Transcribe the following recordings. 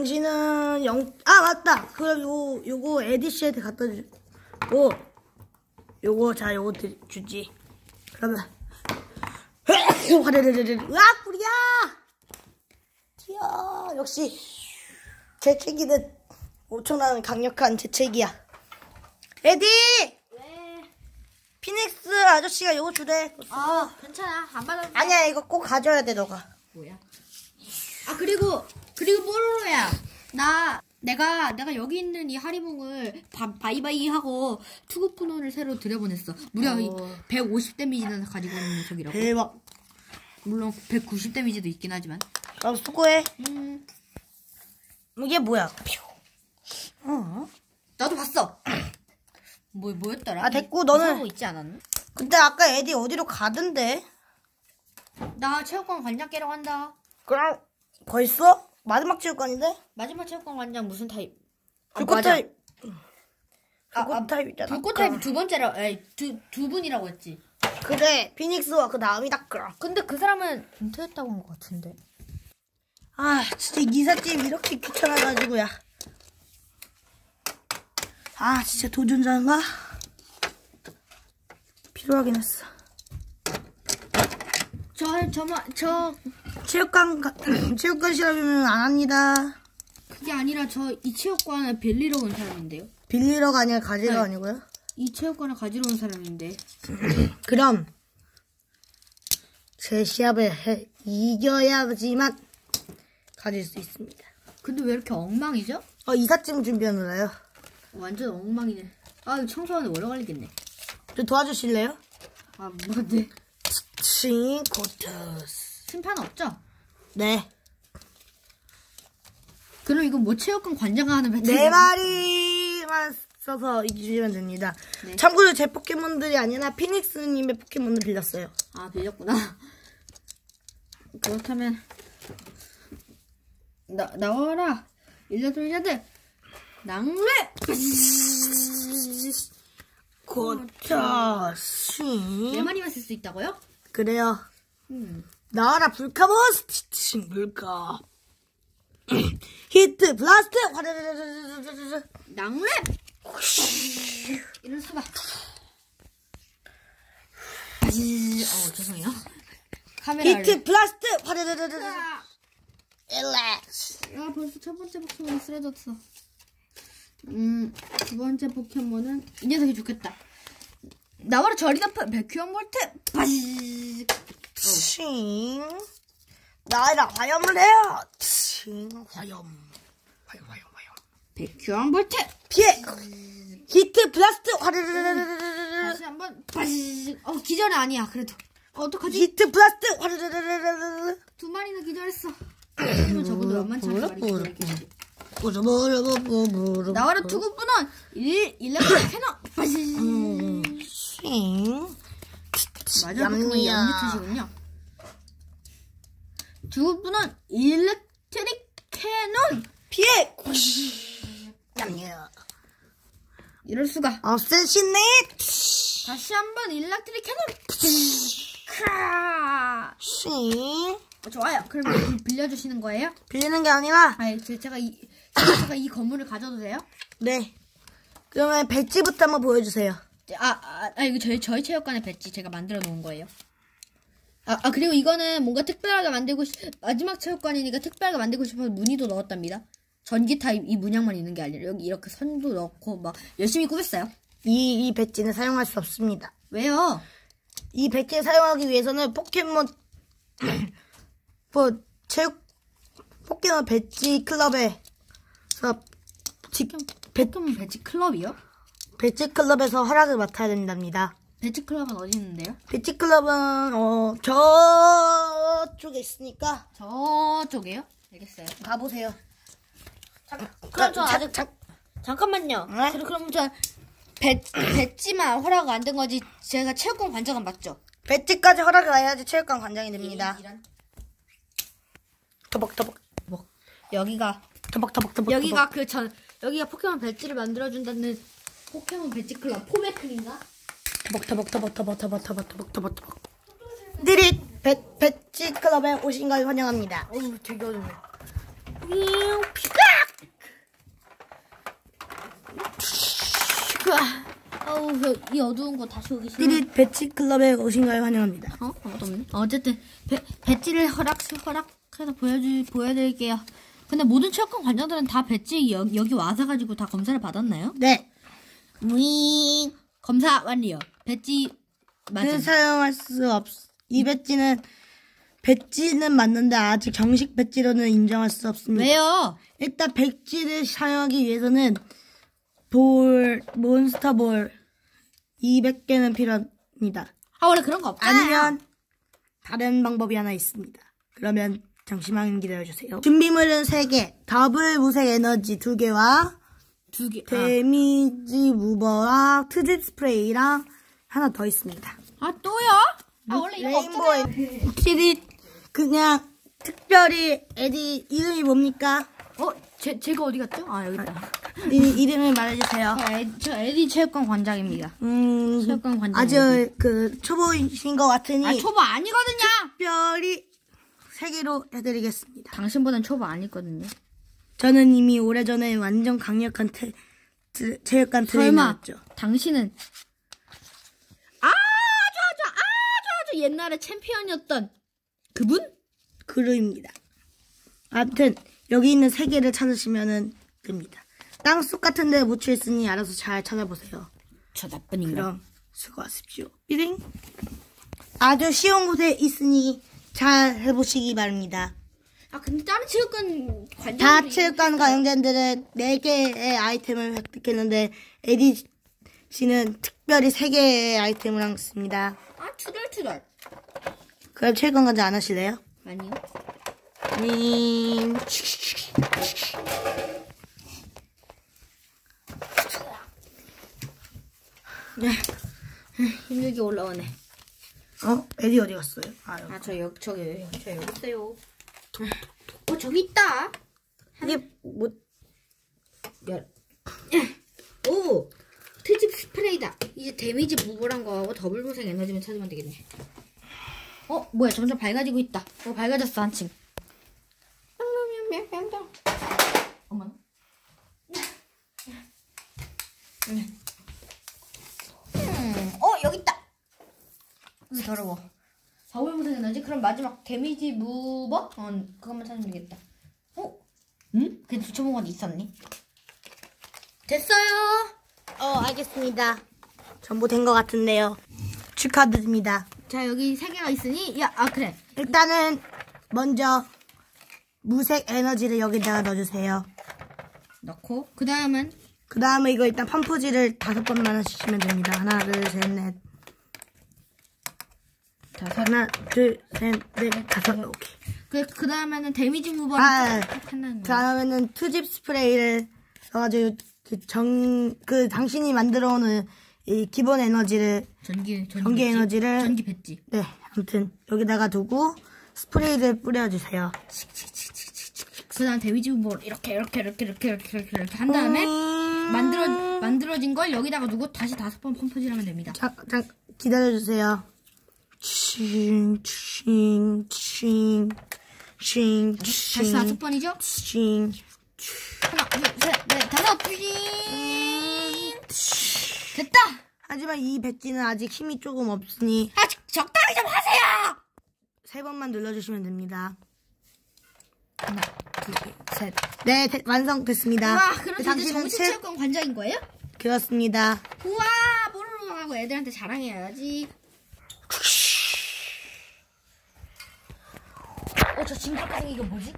당신은 아, 맞다. 그럼 요거 에디 씨한테 갖다 주고, 요거 주지. 그러면, 으악, 뿌리야! 튀어. 역시, 재채기는 엄청난 강력한 재채기야. 에디! 왜? 피닉스 아저씨가 요거 주래. 괜찮아. 안 받아도 돼. 아니야, 이거 꼭 가져야 돼, 너가. 뭐야? 그리고 뽀로로야. 내가 여기 있는 이 하리봉을 바이바이 하고 투구푸논을 새로 들여보냈어. 무려 150 데미지나 가지고 있는 녀석이라고. 대박. 물론 190 데미지도 있긴 하지만. 그럼 수고해. 이게 뭐야? 나도 봤어. 뭐였더라? 아, 됐고, 너는. 하고 있지 않았나? 근데 아까 에디 어디로 가던데? 나 체육관 관장 깨러 간다. 그럼 벌써? 마지막 체육관인데? 마지막 체육관 관장 무슨 타입? 불꽃 맞아. 타입. 불꽃 타입이잖아. 불꽃 타입이 두 번째라. 두 분이라고 했지. 그래, 피닉스와 그 다음이다. 근데 그 사람은 은퇴했다고 한 것 같은데. 아, 진짜 이삿짐 이렇게 귀찮아가지고야. 아, 진짜 도전자인가? 필요하긴 했어. 체육관 시합이면 안 합니다. 그게 아니라 이 체육관을 빌리러 온 사람인데요. 빌리러가 아니라 가지러 아니고요? 이 체육관을 가지러 온 사람인데. 그럼 제 시합을 이겨야지만 가질 수 있습니다. 근데 왜 이렇게 엉망이죠? 이삿짐 준비하느라요. 완전 엉망이네. 이거 청소하는데 오래 걸리겠네. 좀 도와주실래요? 뭔데? 칭코터스. 심판 없죠? 네. 그럼 이건 뭐 체육관 관장가 하는 배틀? 네 마리만 써서 이기시면 됩니다. 네. 참고로 제 포켓몬들이 아니라 피닉스님의 포켓몬을 빌렸어요. 빌렸구나. 그렇다면 나와라. 일자들 낭래. 코터스. 네 마리만 쓸 수 있다고요? 그래요. 나와라 불카보스. 물카. 히트 블라스트. 낭래. 이런 수가. 죄송해요. 카메라를. 히트 블라스트. 일렉스. 벌써 첫 번째 포켓몬이 쓰러졌어. 두 번째 포켓몬은 이 녀석이 좋겠다. 나와라 저리 덮어 백큐어 몰트. 칭. 나와라 화염을 해요. 칭. 화염. 백큐어 몰트. 피해. 히트 블라스트. 다시 한번. 기절은 아니야. 그래도 어떡하지? 히트 블라스트. 두 마리나 기절했어. 하지만 적어도 만만치 않게 많이 기절했겠지. 나와라 투구분원 일렉트릭 캐논. 맞아, 그건 염리트시군요. 투구분원 일렉트릭 캐논. 피해. 이럴 수가. 어쌔시네이트. 다시 한번 일렉트릭 캐논. 좋아요. 그럼 이거 빌려주시는 거예요? 빌리는 게 아니라. 제가 이 건물을 가져도 돼요? 네. 그러면 배지부터 한번 보여주세요. 이거 저희 체육관의 배지 제가 만들어 놓은 거예요. 그리고 이거는 뭔가 특별하게 마지막 체육관이니까 특별하게 만들고 싶어서 무늬도 넣었답니다. 전기 타입 이 문양만 있는 게 아니라 여기 이렇게 선도 넣고 막 열심히 꾸몄어요. 이 배지는 사용할 수 없습니다. 왜요? 이 배지를 사용하기 위해서는 포켓몬 포켓몬 배지 클럽에서 포켓몬 배지 클럽이요? 배지 클럽에서 허락을 맡아야 된답니다. 배지 클럽은 어디 있는데요? 배지 클럽은 저쪽에 있으니까. 저쪽에요? 알겠어요. 가보세요. 그럼 저 아직 잠깐만요. 네? 그럼 저 배지만 허락 안 된 거지 제가 체육관 관장은 맞죠? 배지까지 허락을 해야지 체육관 관장이 됩니다. 터벅터벅. 여기가 터벅터벅. 여기가 여기가 포켓몬 배지를 만들어준다는 포켓몬 배지 클럽 포메클인가? 터벅터벅. 느릿 배지 클럽에 오신 걸 환영합니다. 되게 어렵네. 피카! 이 어두운 거 다시 오기 싫어. 띠릿 배치 클럽에 오신 걸 환영합니다. 없네. 어쨌든 배지를 허락해서 보여드릴게요. 근데 모든 체육관 관장들은 다 배지 여기 와서 가지고 다 검사를 받았나요? 네. 무잉 검사 완료. 배지 맞음. 사용할 수 없. 이 배지는 맞는데 아직 정식 배지로는 인정할 수 없습니다. 왜요? 일단 배지를 사용하기 위해서는 몬스터볼 200개는 필요합니다. 원래 그런 거 없잖아요. 아니면 다른 방법이 하나 있습니다. 그러면 잠시만 기다려주세요. 준비물은 3개, 더블 무색 에너지 2개와 2개. 데미지 무버와 트집 스프레이랑 하나 더 있습니다. 또요? 원래 이런 거 없잖아요. 띠릿 그냥 특별히 에디 이름이 뭡니까? 제가 어디 갔죠? 여기 있다. 이름을 말해주세요. 저 에디 체육관 관장입니다. 체육관 관장. 아주 초보이신 것 같으니 초보 아니거든요. 특별히 3개로 해드리겠습니다. 당신보단 초보 아니거든요. 저는 이미 오래전에 완전 강력한 체육관 트레이너였죠. 당신은 아주 옛날에 챔피언이었던 그분? 그루입니다. 아무튼 여기 있는 3개를 찾으시면 됩니다. 땅속 같은 데 묻혀있으니 알아서 잘 찾아보세요. 저 나쁜 인간. 그럼 수고하십시오. 삐링. 아주 쉬운 곳에 있으니 잘 해보시기 바랍니다. 근데 다른 체육관 관장 다 체육관 관장들은 4개의 아이템을 획득했는데 에디 씨는 특별히 3개의 아이템을 했습니다. 투덜투덜. 그럼 체육관 관장 안 하실래요? 아니요. 힘들게 올라오네. 에디 어디 갔어요? 저기 있어요. 저기 있다. 이게 뭐 오! 트집 스프레이다. 이제 데미지 무보란 거하고 더블 무색 에너지만 찾으면 되겠네. 뭐야, 점점 밝아지고 있다. 밝아졌어, 한층. 어머나. 여기 있다. 더러워. 더블 무색 에너지? 그럼 마지막 데미지 무버? 그것만 찾으면 되겠다. 응? 그 붙여본 건 있었니? 됐어요. 알겠습니다. 전부 된 것 같은데요. 축하드립니다. 자, 여기 3개가 있으니, 그래. 일단은 먼저 무색 에너지를 여기다가 넣어주세요. 넣고, 그 다음에 이거 일단 펌프질을 5번만 하시면 됩니다. 하나, 둘, 셋, 넷. 하나, 둘, 셋, 넷, 5. 오케이. 그 다음에는 데미지 무버를 다음에는 투집 스프레이를 넣어가지고 당신이 만들어오는 이 기본 에너지를 전기 에너지를 전기 배지. 네, 아무튼 여기다가 두고 스프레이를 뿌려주세요. 그 다음 데미지 무버를 이렇게 한 다음에 만들어진 걸 여기다가 두고 다시 5번 펌프질하면 됩니다. 잠깐 기다려주세요. 다시 5번이죠? 하나, 둘, 셋, 넷, 5. 됐다! 하지만 이 배지는 아직 힘이 조금 없으니 적당히 좀 하세요! 3번만 눌러주시면 됩니다. 하나, 둘, 셋. 네, 완성됐습니다. 와, 그럼 이제 정식 체육관 관장인 거예요? 그렇습니다. 우와, 뽀로로 하고 애들한테 자랑해야지. 저 징그럽게 생긴 이거 뭐지?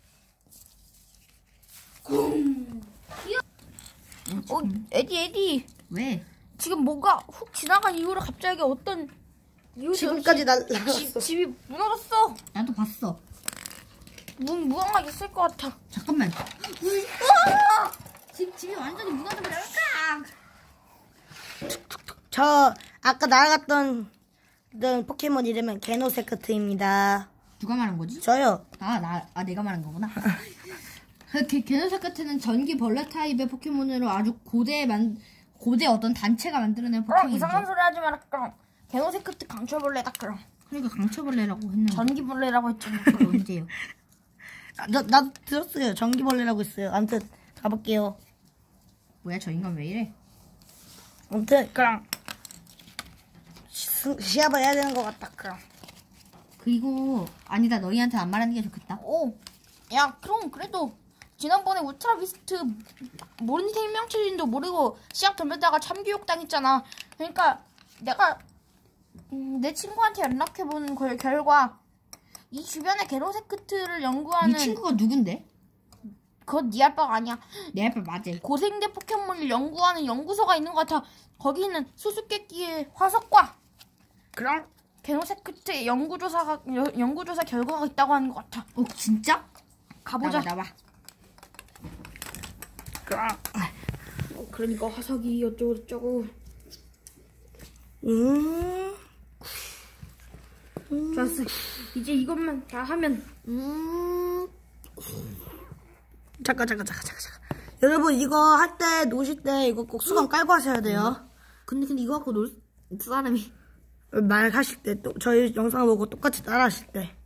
에디. 왜? 지금 뭔가 훅 지나간 이후로 갑자기 어떤 지금까지 날라갔어. 집이 무너졌어. 나도 봤어. 무언가 있을 것 같아. 잠깐만. 집이 완전히 무너져버렸다. 저 아까 날아갔던 포켓몬 이름은 게노세크트입니다. 누가 말한 거지? 저요. 내가 말한 거구나. 게노세크트는 전기 벌레 타입의 포켓몬으로 아주 고대 어떤 단체가 만들어낸 포켓몬이죠. 이상한 소리 하지 마라. 그럼 게노세크트 강철벌레다. 그럼 그러니까 강철벌레라고 했는데. 전기벌레라고 했잖아. 그걸 언제요? 나도 들었어요. 전기벌레라고 했어요. 아무튼 가볼게요. 뭐야, 저 인간 왜 이래? 아무튼 그럼 시합을 해야 되는 것 같다. 그럼. 그리고 아니다 너희한테 안 말하는 게 좋겠다. 오, 야, 그럼 그래도 지난번에 울트라비스트 모르는 생명체인도 모르고 시합 덤볐다가 참교육 당했잖아. 그러니까 내가 내 친구한테 연락해본 결과 이 주변의 게노세크트를 연구하는 네 친구가 누군데? 그건 네 알바가 아니야. 내 앞에 맞아. 고생대 포켓몬을 연구하는 연구소가 있는 것 같아. 거기는 수수께끼의 화석과 그럼 게노세크트의 연구조사 결과가 있다고 하는 것 같아. 진짜? 가보자. 나와. 그럼. 그러니까 화석이 어쩌고 저쩌고. 좋았어. 이제 이것만 다 하면 잠깐. 여러분 이거 할 때 노실 때 이거 꼭 수건 깔고 하셔야 돼요. 근데 이거 갖고 놀 사람이 말하실 때 또 저희 영상을 보고 똑같이 따라하실 때.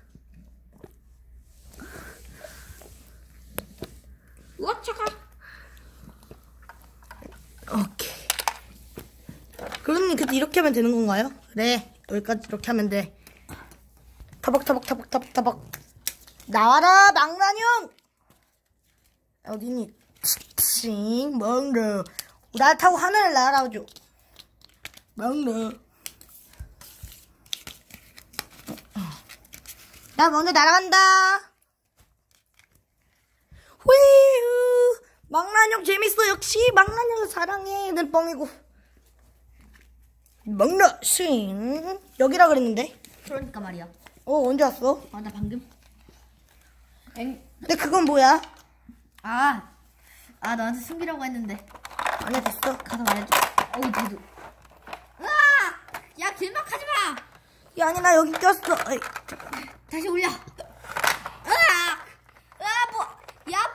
우와 차가. 오케이. 그럼 근데 이렇게 하면 되는 건가요? 그래. 여기까지 이렇게 하면 돼. 터벅. 나와라 망나뇽. 어디니? 칭 먹너. 날 타고 하늘을 날아오죠. 먹너. 나 먼저 날아간다. 후이후. 망나뇽 재밌어. 역시 망나뇽 사랑해. 는 뻥이고. 먹너 싱. 여기라 그랬는데. 그러니까 말이야. 언제 왔어? 나 방금. 근데 그건 뭐야? 너한테 숨기라고 했는데. 아니야 됐어. 가서 말해줘. 대도. 야 길막하지 마. 야 아니 나 여기 꼈어. 어이, 다시 올려. 야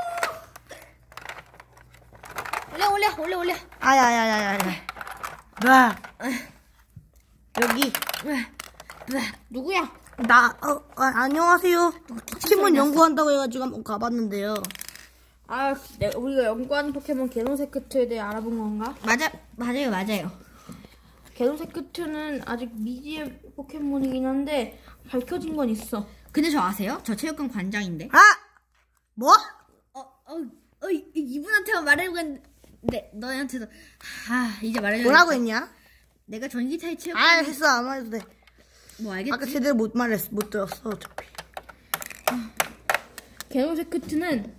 뽀로로. 올려. 아야야야야. 봐. 여기 누구야? 안녕하세요. 포켓몬 연구한다고 해가지고 한번 가봤는데요. 우리가 연구하는 포켓몬 게노세크트에 대해 알아본 건가? 맞아요. 게노세크트는 아직 미지의 포켓몬이긴 한데 밝혀진 건 있어. 근데 저 아세요? 저 체육관 관장인데. 뭐? 이분한테만 말하려고 했는데 너희한테도 이제 말하려고 뭐라고 했다. 했냐? 내가 전기차의 체육관. 했어 안 말해도 돼. 뭐 알겠지? 아까 제대로 못 들었어 어차피. 게노세크트는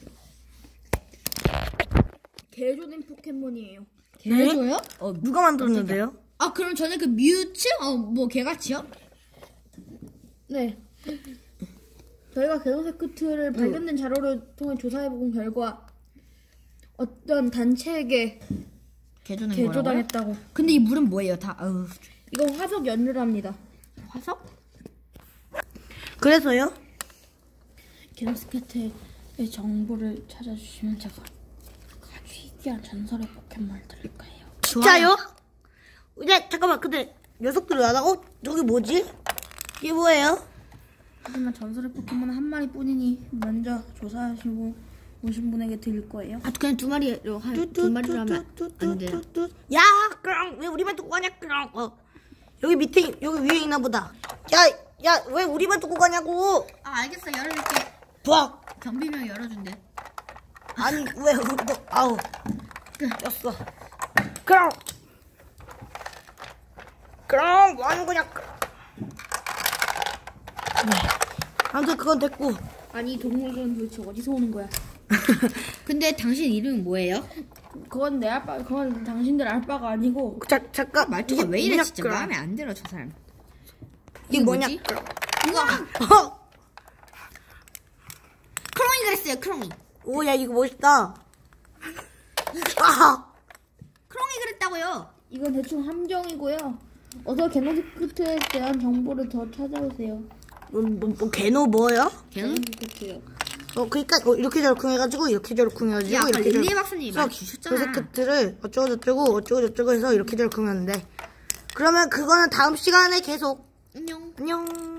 개조된 포켓몬이에요. 개조요? 누가 만들었는데요? 그럼 전에 그 뮤츠? 뭐 개같이요? 네. 저희가 게노세크트를 발견된 자료를 통해 조사해본 결과 어떤 단체에게 개조당했다고. 근데 이 물은 뭐예요? 다 이건 화석 연료랍니다. 화석? 그래서요? 게노세크트의 정보를 찾아주시면 제가 아주 희귀한 전설의 포켓몬을 드릴 거예요. 진짜요? 네 잠깐만 근데 녀석들이 나다고? 저기 뭐지? 이게 뭐예요? 하지만 전설의 포켓몬은 한 마리뿐이니 먼저 조사하시고 오신 분에게 드릴 거예요. 그냥 두 마리로 두 마리로 하면 안 돼요. 야, 그럼 왜 우리만 두고 가냐? 그럼 여기 밑에 여기 위에 있나 보다. 야, 왜 우리만 두고 가냐고? 알겠어. 열어줄게. 봐. 경비명 열어준대. 아니 왜 우리도 꼈어. 그럼 뭐 하는 거냐? 아무튼 그건 됐고. 아니 동물은 도대체 어디서 오는 거야? 근데 당신 이름이 뭐예요? 그건 내 알바, 그건 당신들 알바가 아니고. 잠깐 말투가 왜 이래 뭐냐, 진짜 그럼. 마음에 안 들어 저 사람. 이게 뭐냐? 뭐지? 그럼. 우와. 크롱이 그랬어요. 크롱이. 오, 야 이거 멋있다. 크롱이 그랬다고요. 이건 대충 함정이고요. 어서 게노세크트에 대한 정보를 더 찾아오세요. 뭐 개노 뭐야? 걔는? 게노세크트요. 그러니까 이렇게 저렇게 해가지고 이렇게 저렇게 해가지고 야, 아까 이렇게 릴리 박사님이 그래서 말해주셨잖아. 게노세크트를 어쩌고 저쩌고 해서 이렇게 저렇게 하면 돼. 그러면 그거는 다음 시간에 계속. 안녕. 안녕.